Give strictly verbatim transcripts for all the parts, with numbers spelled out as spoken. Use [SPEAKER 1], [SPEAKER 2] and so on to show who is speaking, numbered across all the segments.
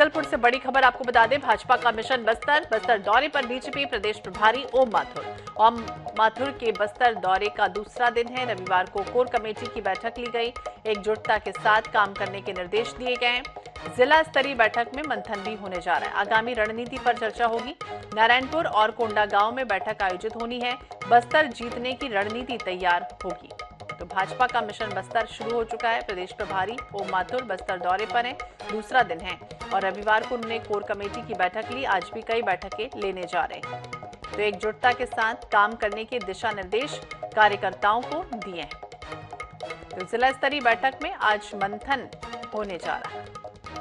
[SPEAKER 1] जगदलपुर से बड़ी खबर आपको बता दें, भाजपा का मिशन बस्तर बस्तर दौरे पर बीजेपी प्रदेश प्रभारी ओम माथुर। ओम माथुर के बस्तर दौरे का दूसरा दिन है। रविवार को कोर कमेटी की बैठक ली गई। एकजुटता के साथ काम करने के निर्देश दिए गए। जिला स्तरीय बैठक में मंथन भी होने जा रहा है। आगामी रणनीति पर चर्चा होगी। नारायणपुर और कोंडागांव में बैठक आयोजित होनी है। बस्तर जीतने की रणनीति तैयार होगी। तो भाजपा का मिशन बस्तर शुरू हो चुका है। प्रदेश प्रभारी ओम माथुर बस्तर दौरे पर हैं, दूसरा दिन है और रविवार को उन्होंने कोर कमेटी की बैठक ली। आज भी कई बैठकें लेने जा रहे हैं। तो एकजुटता के साथ काम करने के दिशा निर्देश कार्यकर्ताओं को दिए हैं। तो जिला स्तरीय बैठक में आज मंथन होने जा रहा है।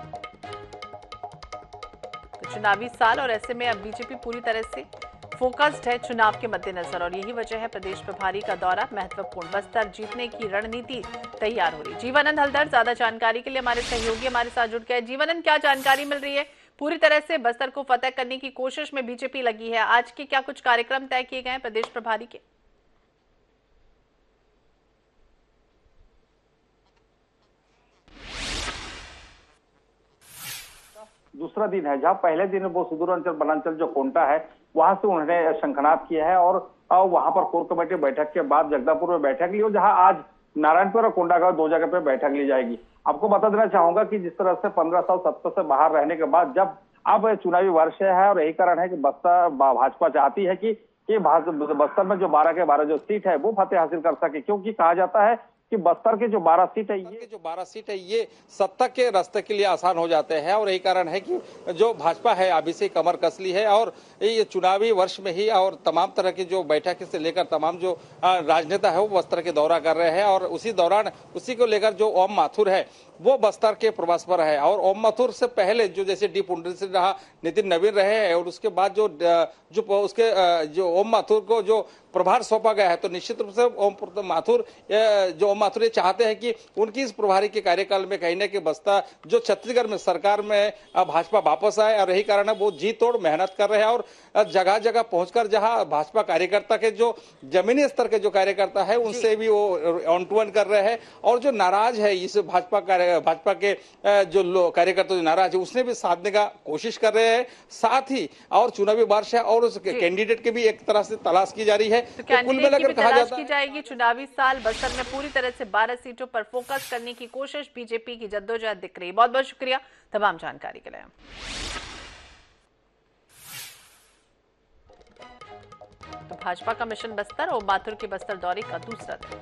[SPEAKER 1] तो चुनावी साल और ऐसे में अब बीजेपी पूरी तरह से फोकस्ड है चुनाव के मद्देनजर और यही वजह है प्रदेश प्रभारी का दौरा महत्वपूर्ण। बस्तर जीतने की रणनीति तैयार हो रही। जीवानंद हलदर ज्यादा जानकारी के लिए हमारे सहयोगी हमारे साथ जुड़ गए। जीवानंद, क्या जानकारी मिल रही है? पूरी तरह से बस्तर को फतेह करने की कोशिश में बीजेपी लगी है। आज के क्या कुछ कार्यक्रम तय किए गए हैं प्रदेश प्रभारी के?
[SPEAKER 2] दूसरा दिन है जहां पहले दिन वो सुदूर अंचल वनांचल जो कोंटा है वहां से उन्होंने शंखनाद किया है और वहां पर कोर कमेटी बैठक के बाद जगदलपुर में बैठक ली और जहां आज नारायणपुर और कोंडागांव दो जगह पे बैठक ली जाएगी। आपको बता देना चाहूंगा कि जिस तरह से पंद्रह साल सत्ता से बाहर रहने के बाद जब अब चुनावी वर्ष है और यही कारण है कि बस्तर भाजपा चाहती है कि बस्तर में जो बारह के बारह जो सीट है वो फतेह हासिल कर सके, क्योंकि कहा जाता है कि बस्तर के जो बारह सीट है ये
[SPEAKER 3] जो बारह सीट है ये सत्ता के रास्ते के लिए आसान हो जाते हैं और यही कारण है कि जो भाजपा है अभी से कमर कस ली है और ये चुनावी वर्ष में ही और तमाम तरह की जो बैठक से लेकर तमाम जो राजनेता है वो बस्तर के दौरा कर रहे हैं और उसी दौरान उसी को लेकर जो ओम माथुर है वो बस्तर के प्रवास पर है। और ओम माथुर से पहले जो जैसे डी पुंडरी से रहा नितिन नवीन रहे हैं और उसके बाद जो जो उसके जो ओम माथुर को जो प्रभार सौंपा गया है तो निश्चित रूप से ओम माथुर जो ओम माथुर ये चाहते हैं कि उनकी इस प्रभारी के कार्यकाल में कहीं ना कहीं बस्तर जो छत्तीसगढ़ में सरकार में भाजपा वापस आए और यही कारण है वो जी तोड़ मेहनत कर रहे हैं और जगह जगह पहुंचकर जहां भाजपा कार्यकर्ता के जो जमीनी स्तर के जो कार्यकर्ता है उनसे भी वो ऑन टू वन कर रहे हैं और जो नाराज है इस भाजपा भाजपा के जो कार्यकर्ता जो नाराज है उसने भी साधने का कोशिश कर रहे हैं। साथ ही और चुनावी वर्ष है और उस कैंडिडेट की भी एक तरह से तलाश की जा रही है।
[SPEAKER 1] तो तो कुल मिलाकर कहा जाता है की जाएगी चुनावी साल बस्तर में पूरी तरह से बारह सीटों पर फोकस करने की कोशिश बीजेपी की जद्दोजहद दिख रही है। बहुत बहुत शुक्रिया तमाम जानकारी के लिए। तो भाजपा का मिशन बस्तर और माथुर के बस्तर दौरे का दूसरा दिन।